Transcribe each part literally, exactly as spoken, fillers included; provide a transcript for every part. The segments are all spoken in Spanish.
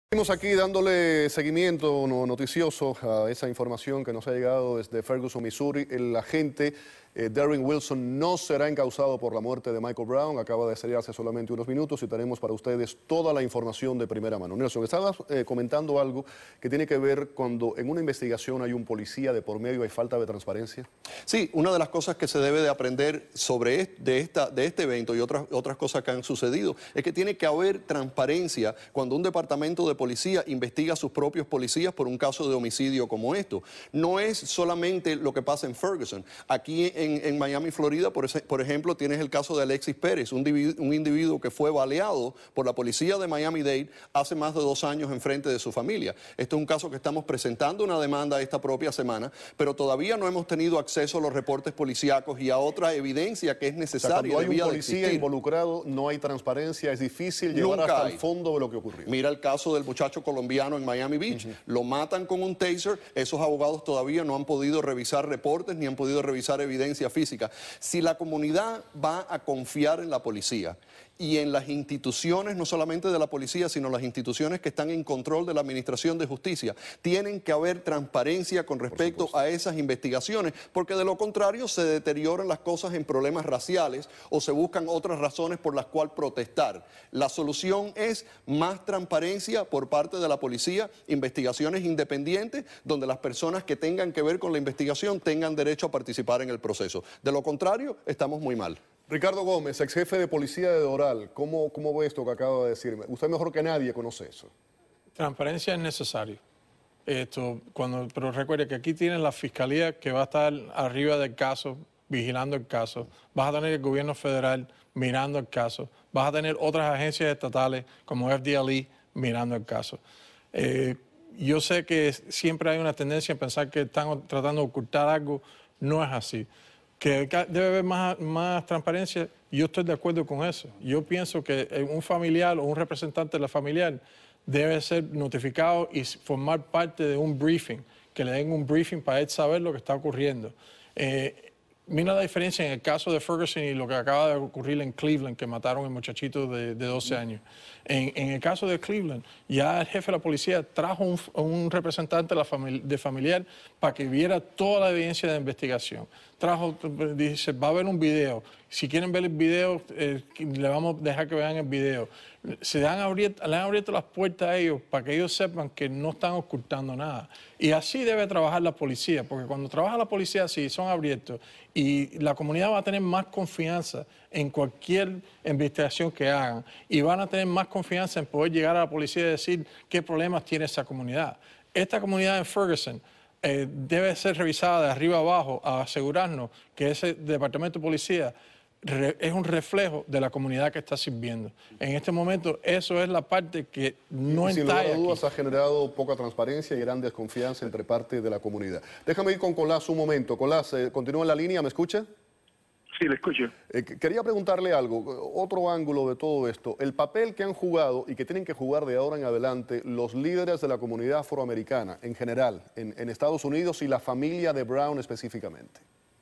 Seguimos aquí dándole seguimiento no, noticioso a esa información que nos ha llegado desde Ferguson, Missouri. El agente eh, Darren Wilson no será encausado por la muerte de Michael Brown. Acaba de salir hace solamente unos minutos y tenemos para ustedes toda la información de primera mano. Nelson, estabas eh, comentando algo que tiene que ver cuando en una investigación hay un policía de por medio, hay falta de transparencia. Sí, una de las cosas que se debe de aprender sobre este, de, esta, de este evento y otras, otras cosas que han sucedido es que tiene que haber transparencia cuando un departamento de policía investiga a sus propios policías por un caso de homicidio como esto. No es solamente lo que pasa en Ferguson. Aquí en, en Miami, Florida, por, ese, por ejemplo, tienes el caso de Alexis Pérez, un individuo, un individuo que fue baleado por la policía de Miami-Dade hace más de dos años en frente de su familia. Esto es un caso que estamos presentando una demanda esta propia semana, pero todavía no hemos tenido acceso a los reportes policíacos y a otra evidencia que es necesaria. O sea, cuando hay un policía de involucrado, no hay transparencia, es difícil llevar hasta hay. el fondo de lo que ocurrió. Mira el caso del muchacho colombiano en Miami Beach. Uh-huh. Lo matan con un taser. Esos abogados todavía no han podido revisar reportes ni han podido revisar evidencia física. Si la comunidad va a confiar en la policía y en las instituciones, no solamente de la policía, sino las instituciones que están en control de la administración de justicia, tienen que haber transparencia con respecto a esas investigaciones, porque de lo contrario se deterioran las cosas en problemas raciales o se buscan otras razones por las cuales protestar. La solución es más transparencia por parte de la policía, investigaciones independientes, donde las personas que tengan que ver con la investigación tengan derecho a participar en el proceso. De lo contrario, estamos muy mal. Ricardo Gómez, ex jefe de policía de Doral, ¿cómo, cómo ve esto que acaba de decirme? Usted mejor que nadie conoce eso. Transparencia es necesario. Esto, cuando, pero recuerde que aquí tienes la fiscalía que va a estar arriba del caso, vigilando el caso. Vas a tener el gobierno federal mirando el caso. Vas a tener otras agencias estatales como F D L E mirando el caso. Eh, yo sé que siempre hay una tendencia a pensar que están tratando de ocultar algo. No es así. Que debe haber más, más transparencia, yo estoy de acuerdo con eso. Yo pienso que un familiar o un representante de la familiar debe ser notificado y formar parte de un briefing, que le den un briefing para él saber lo que está ocurriendo. Eh, Mira la diferencia en el caso de Ferguson y lo que acaba de ocurrir en Cleveland, que mataron al muchachito de, de doce años. En, en el caso de Cleveland, ya el jefe de la policía trajo un, un representante de, la famili de familiar para que viera toda la evidencia de investigación. Trajo, dice, va a haber un video. Si quieren ver el video, eh, le vamos a dejar que vean el video. Se han abierto, le han abierto las puertas a ellos para que ellos sepan que no están ocultando nada. Y así debe trabajar la policía, porque cuando trabaja la policía así, son abiertos, y la comunidad va a tener más confianza en cualquier investigación que hagan, y van a tener más confianza en poder llegar a la policía y decir qué problemas tiene esa comunidad. Esta comunidad en Ferguson eh, debe ser revisada de arriba abajo a asegurarnos que ese departamento de policía es un reflejo de la comunidad que está sirviendo. En este momento, eso es la parte que no y, está aquí. Sin lugar a dudas, ha generado poca transparencia y gran desconfianza entre parte de la comunidad. Déjame ir con Colás un momento. Colás, eh, continúa en la línea, ¿me escucha? Sí, le escucho. Eh, quería preguntarle algo, otro ángulo de todo esto. El papel que han jugado y que tienen que jugar de ahora en adelante los líderes de la comunidad afroamericana en general, en, en Estados Unidos y la familia de Brown específicamente.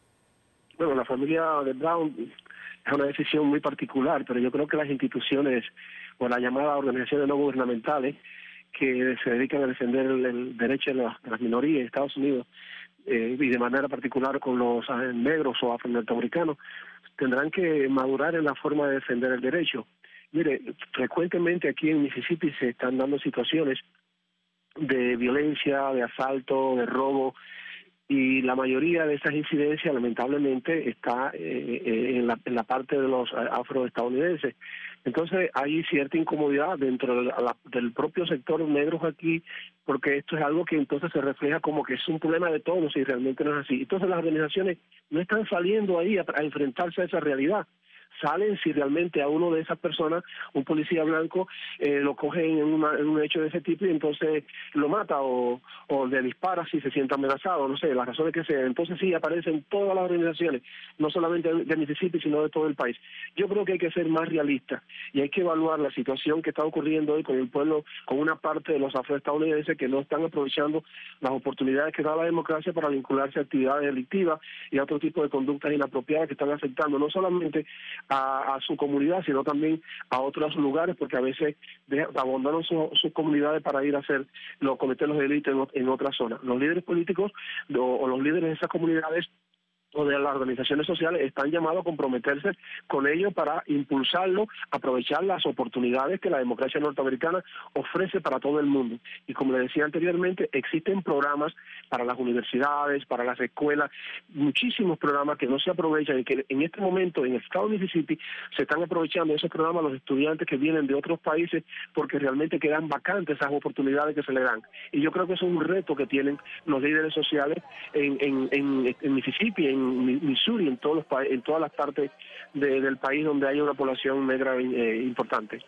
Bueno, la familia de Brown es una decisión muy particular, pero yo creo que las instituciones o las llamadas organizaciones no gubernamentales que se dedican a defender el, el derecho de las, de las minorías en Estados Unidos eh, y de manera particular con los eh, negros o afroamericanos tendrán que madurar en la forma de defender el derecho. Mire, frecuentemente aquí en Mississippi se están dando situaciones de violencia, de asalto, de robo, y la mayoría de esas incidencias lamentablemente está eh, eh, en, la, en la parte de los afroestadounidenses. Entonces hay cierta incomodidad dentro de la, del propio sector negro aquí, porque esto es algo que entonces se refleja como que es un problema de todos y realmente no es así. Entonces las organizaciones no están saliendo ahí a, a enfrentarse a esa realidad. Salen si realmente a uno de esas personas, un policía blanco, eh, lo cogen en, una, en un hecho de ese tipo y entonces lo mata o, o le dispara si se siente amenazado, no sé, las razones que sean. Entonces sí aparecen todas las organizaciones, no solamente de Mississippi, sino de todo el país. Yo creo que hay que ser más realistas y hay que evaluar la situación que está ocurriendo hoy con el pueblo, con una parte de los afroestadounidenses que no están aprovechando las oportunidades que da la democracia para vincularse a actividades delictivas y a otro tipo de conductas inapropiadas que están afectando no solamente a, a su comunidad, sino también a otros lugares, porque a veces de, abandonan sus su comunidades para ir a hacer, los, cometer los delitos en, en otras zonas. Los líderes políticos o, o los líderes de esas comunidades o de las organizaciones sociales están llamados a comprometerse con ellos para impulsarlo, aprovechar las oportunidades que la democracia norteamericana ofrece para todo el mundo. Y como le decía anteriormente, existen programas para las universidades, para las escuelas, muchísimos programas que no se aprovechan y que en este momento en el estado de Mississippi se están aprovechando esos programas los estudiantes que vienen de otros países porque realmente quedan vacantes esas oportunidades que se le dan. Y yo creo que eso es un reto que tienen los líderes sociales en, en, en, en Mississippi, en Missouri, en todos los pa en todas las partes de, del país donde hay una población negra eh, importante.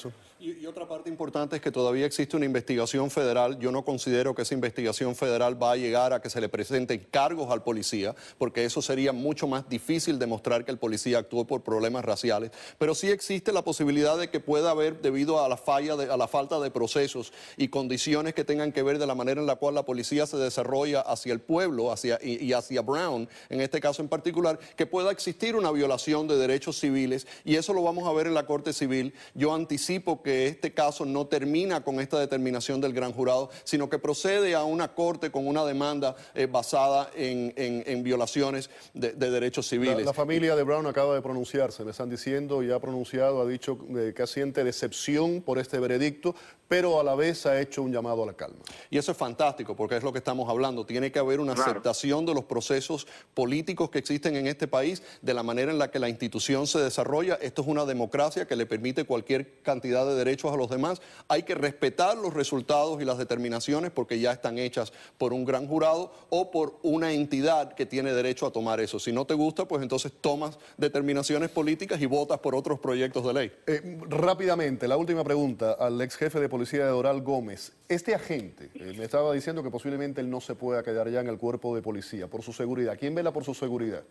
Y, y otra parte importante es que todavía existe una investigación federal. Yo no considero que esa investigación federal va a llegar a que se le presenten cargos al policía, porque eso sería mucho más difícil demostrar que el policía actuó por problemas raciales. Pero sí existe la posibilidad de que pueda haber, debido a la falla, de, a la falta de procesos y condiciones que tengan que ver de la manera en la cual la policía se desarrolla hacia el pueblo hacia, y, y hacia Brown, en este caso en particular, que pueda existir una violación de derechos civiles, y eso lo vamos a ver en la Corte Civil. Yo anticipo Anticipo que este caso no termina con esta determinación del gran jurado, sino que procede a una corte con una demanda eh, basada en, en, en violaciones de, de derechos civiles. La, la familia de Brown acaba de pronunciarse, me están diciendo, y ha pronunciado, ha dicho eh, que siente decepción por este veredicto, pero a la vez ha hecho un llamado a la calma. Y eso es fantástico, porque es lo que estamos hablando. Tiene que haber una claro. aceptación de los procesos políticos que existen en este país, de la manera en la que la institución se desarrolla. Esto es una democracia que le permite cualquier cantidad de derechos a los demás. Hay que respetar los resultados y las determinaciones porque ya están hechas por un gran jurado o por una entidad que tiene derecho a tomar eso. Si no te gusta, pues entonces tomas determinaciones políticas y votas por otros proyectos de ley. Eh, rápidamente, la última pregunta al ex jefe de policía de Doral, Gómez. Este agente, eh, me estaba diciendo que posiblemente él no se pueda quedar ya en el cuerpo de policía por su seguridad. ¿Quién vela por su seguridad?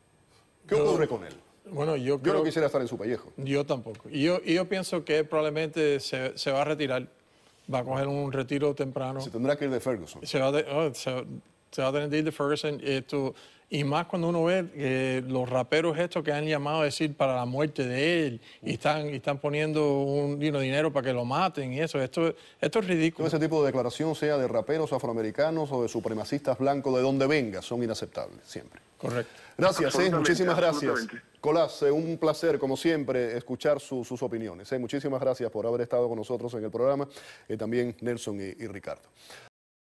¿Qué Yo, ocurre con él? Bueno, yo, yo creo, no quisiera estar en su pellejo. Yo tampoco. Y yo, y yo pienso que probablemente se, se va a retirar, va a coger un retiro temprano. Se tendrá que ir de Ferguson. Se va, de, oh, se, se va a tener que ir de Ferguson. Esto, y más cuando uno ve eh, los raperos estos que han llamado a decir para la muerte de él y están, y están poniendo un you know, dinero para que lo maten y eso. Esto, esto es ridículo. Ese tipo de declaración, sea de raperos afroamericanos o de supremacistas blancos, de donde venga, son inaceptables, siempre. Correcto. Gracias, eh, muchísimas gracias. Colás, eh, un placer, como siempre, escuchar su, sus opiniones. Eh. Muchísimas gracias por haber estado con nosotros en el programa, eh, también Nelson y, y Ricardo.